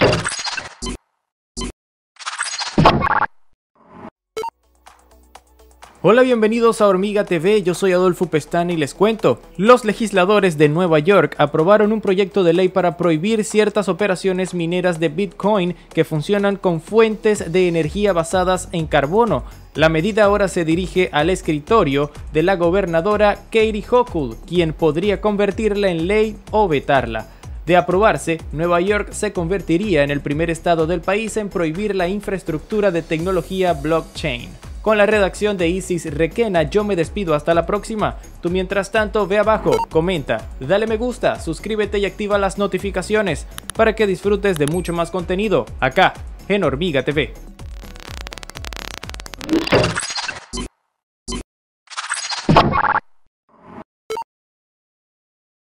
Hola, bienvenidos a Hormiga TV, yo soy Adolfo Pestana y les cuento. Los legisladores de Nueva York aprobaron un proyecto de ley para prohibir ciertas operaciones mineras de Bitcoin que funcionan con fuentes de energía basadas en carbono. La medida ahora se dirige al escritorio de la gobernadora Katie Hochul, quien podría convertirla en ley o vetarla. De aprobarse, Nueva York se convertiría en el primer estado del país en prohibir la infraestructura de tecnología blockchain. Con la redacción de Isis Requena, yo me despido hasta la próxima. Tú mientras tanto ve abajo, comenta, dale me gusta, suscríbete y activa las notificaciones para que disfrutes de mucho más contenido acá en Hormiga TV.